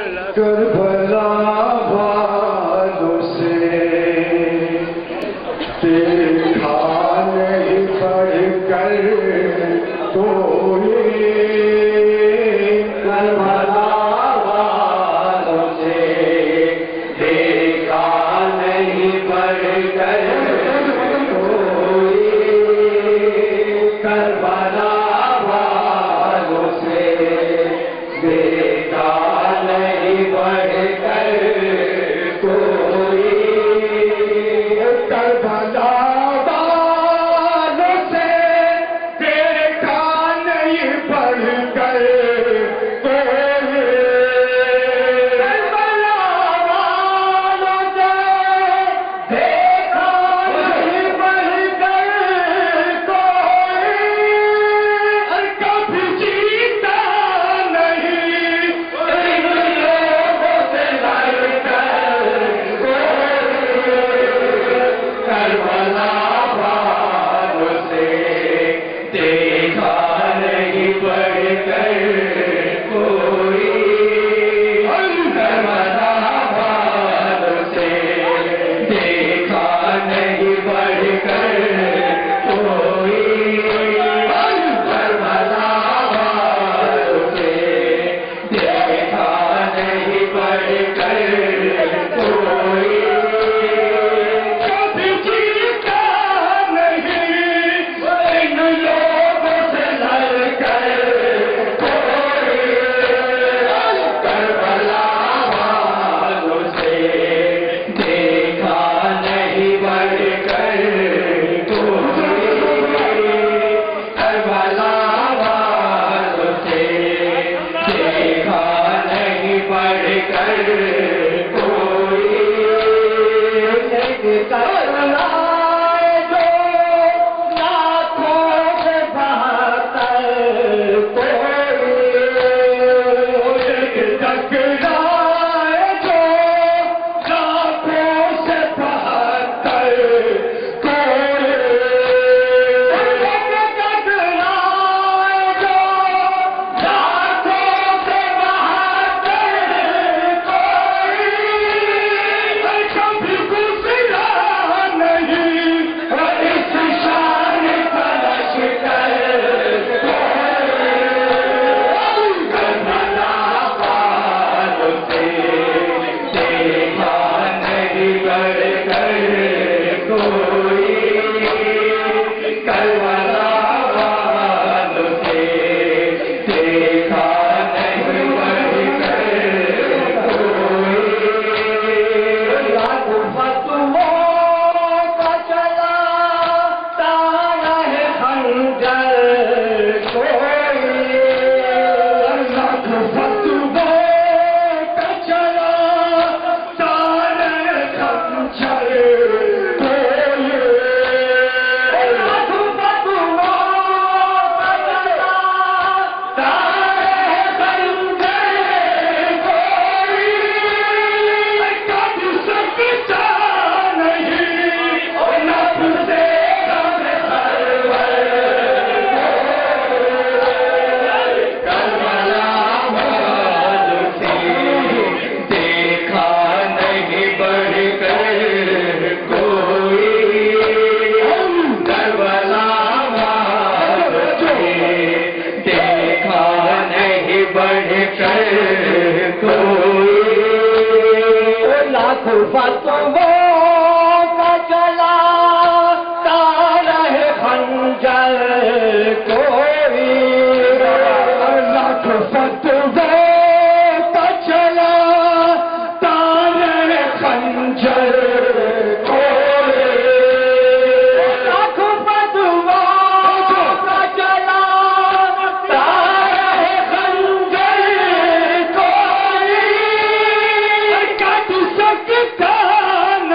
کربلا والوں سے دیکھا نہیں پڑھ کر کوئی کربلا والوں سے دیکھا نہیں پڑھ کر کوئی کربلا والوں سے دیکھا نہیں پڑھ کر کوئی کربلا والوں سے دیکھا نہیں پڑھ کر کوئی کربلا والوں سے دیکھا نہیں پڑھ کر کوئی اور کبھی جیتا نہیں ان لوگوں سے لڑ کر کربلا والوں سے دیکھا نہیں پڑھ کر کوئی کربلا والوں سے دیکھا نہیں پڑھ کر کوئی کربلا والوں سے دیکھا نہیں پڑھ کر کوئی کبھی جیتا نہیں ان لوگوں سے لڑ کر کوئی کربلا والوں سے دیکھا نہیں پڑھ کر کوئی کربلا والوں سے دیکھا نہیں پڑھ کر کوئی کربلا جو لاکھوں سے بہتر کوئی ٹکرائے جو لاکھوں سے بہتر کوئی ٹکرائے جو لاکھوں سے بہتر کوئی کبھی گزرا نہیں اس شان تلش کر کربلا والوں سے دیکھا نہیں پڑھ کر کوئی کربلا والوں سے دیکھا نہیں پڑھ کر کوئی لاکھ فتووں کا چلا تارا ہے خنجر کوئی لاکھ فتووں کا چلا تارا ہے خنجر کوئی لاکھ فتووں کا چلا تارا ہے خنجر کوئی کبھی سکتا نہیں نفس سے غم سرور کربلا والوں سے دیکھا نہیں پڑھ کر کوئی کربلا والوں سے دیکھا نہیں پڑھ کر کوئی لاکھ فتووں کا چلا تارا ہے خنجر کوئی لاکھ فتووں کا چلا تارا ہے خنجر کوئی لاکھ فتووں کا چلا تارا ہے خنجر کوئی کٹ سکتا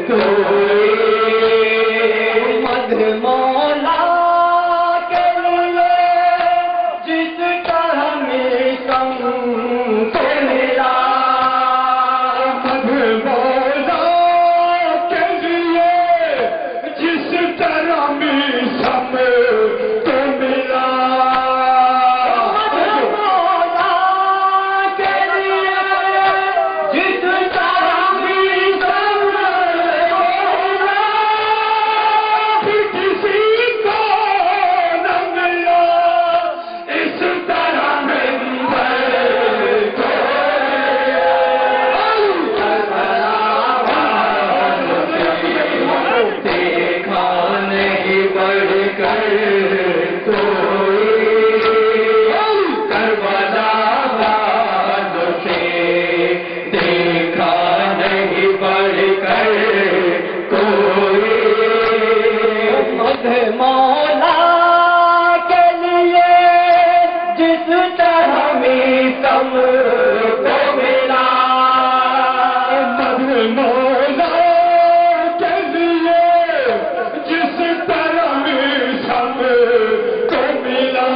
کوئی مدح مولا کے لیے جس طرح میسم کو ملا مدح مولا کے لیے جس طرح میسم کو ملا مدح مولا کے لیے جس طرح میسم کو ملا پھر کسی کو نہ ملا اس طرح ممبر کو دیکھا نہیں بڑھ کر کوئی کربلا والوں سے دیکھا نہیں بڑھ کر کوئی مدح مولا کے لیے جس طرح میسم کو ملا مدح مولا کے لیے جس طرح میسم کو ملا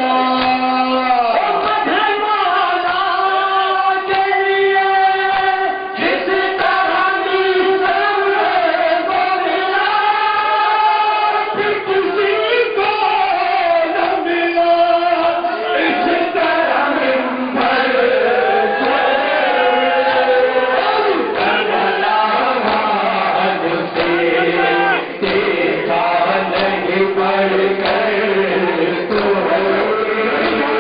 مدح مولا کے لیے جس طرح میسم کو ملا پھر کسی کو نہ ملا اس طرح ممبر کو کربلا والوں سے دیکھا نہیں بڑھ کر کوئی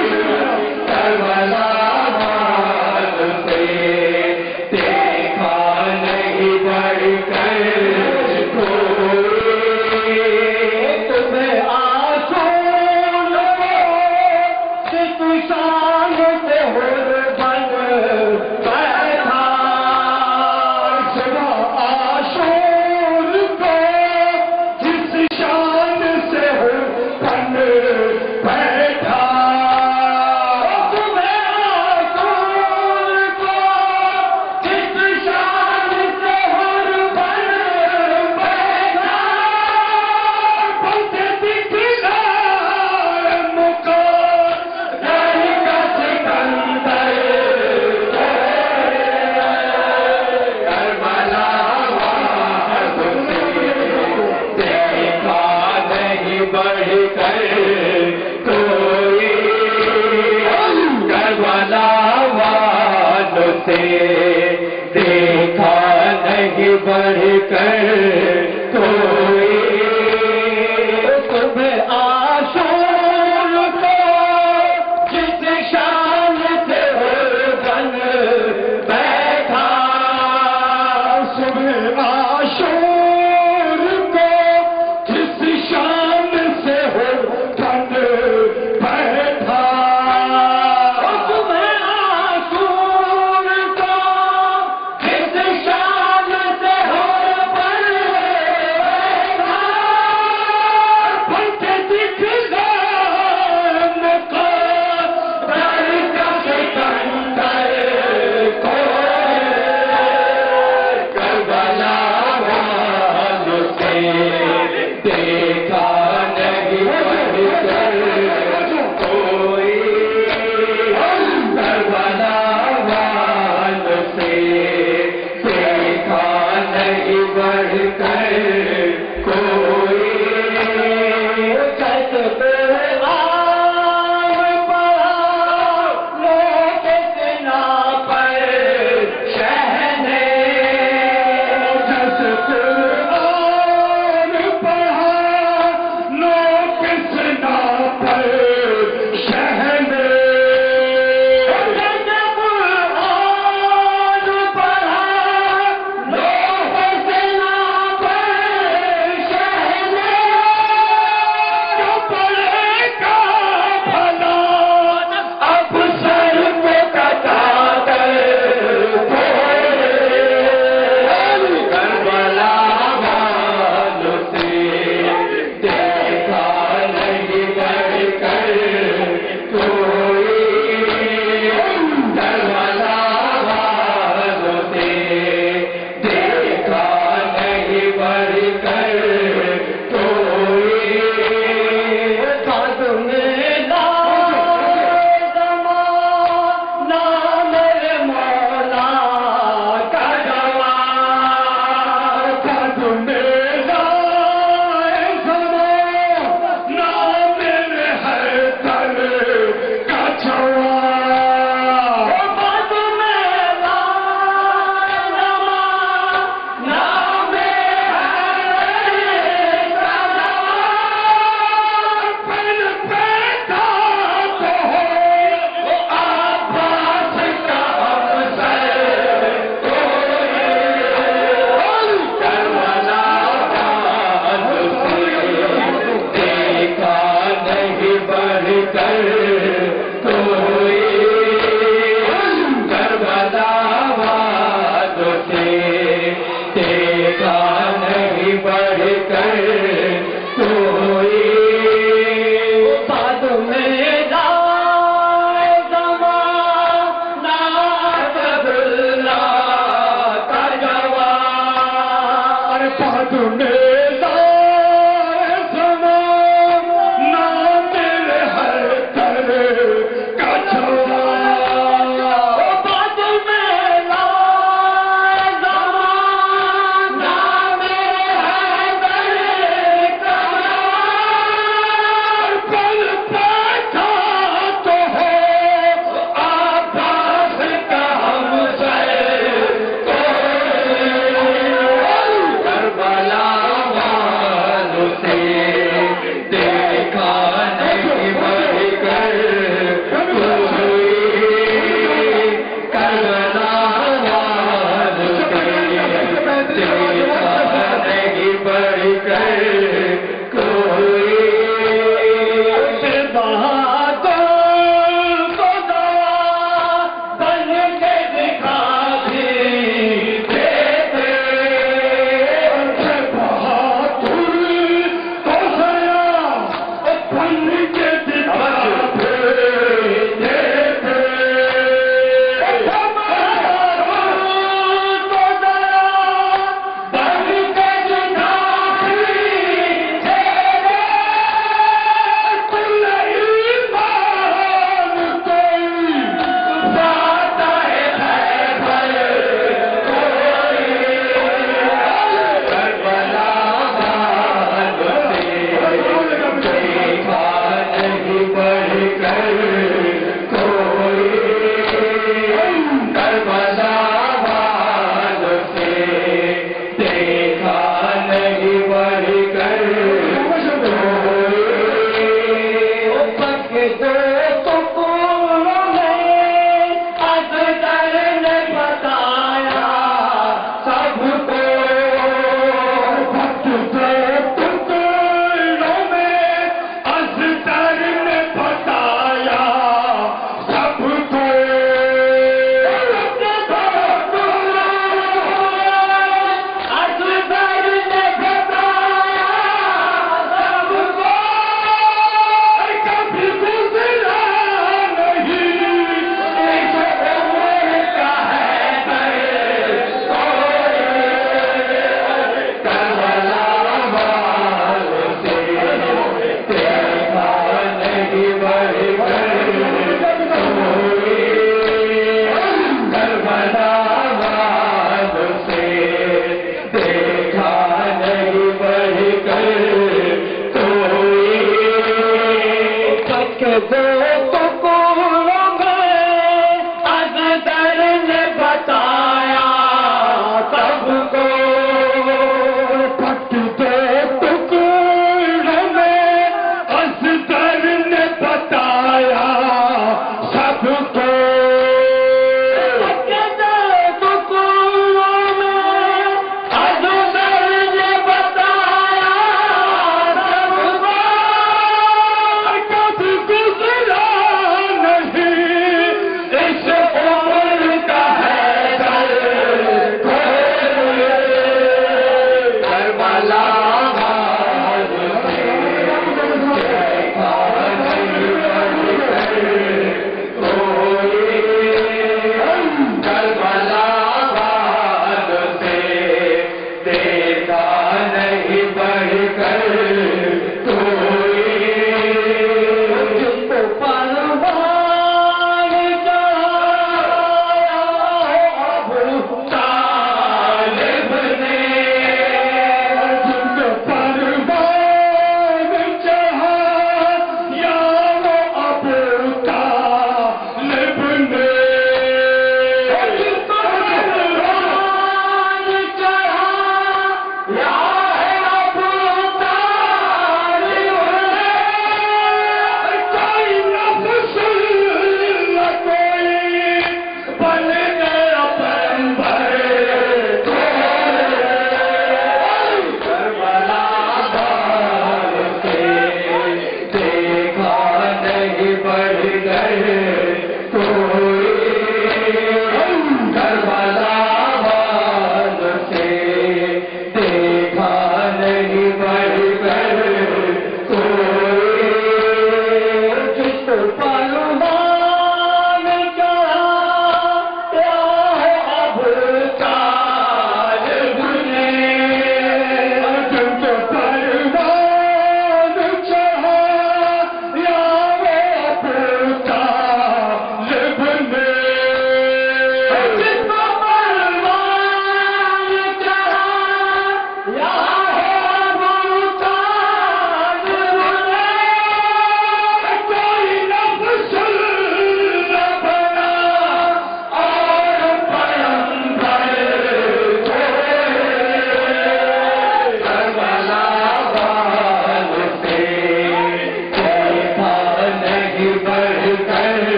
کربلا والوں سے دیکھا نہیں بڑھ کر کوئی تمہیں آسون جس شان سے حر بن بیٹھا صبح آشور کو جس شان سے حر بن بیٹھا تمہیں آسون کو جس شان سے حر بن بیٹھا بندے دکھلا مقدر کا سکندر کربلا والوں سے دیکھا نہیں بڑھ کر کوئی کربلا والوں سے دیکھا نہیں بڑھ کر کوئی صبح آشور کو جس شان سے حر بن بیٹھا صبح آشور کو جس شان سے حر بن بیٹھا صبح آشور کو جس شان سے حر بن بیٹھا بندے دکھلا مقدر کا سکندر کو کربلا والوں سے دیکھا نہیں بڑھ کر کوئی کربلا والوں سے دیکھا نہیں بڑھ کر کوئی جس قرآن پڑھا لوگ سنا پر شہ نے جس قرآن پڑھا لوگ سنا پر شہ نے جس قرآن پڑھا لوگ سنا پر پد میں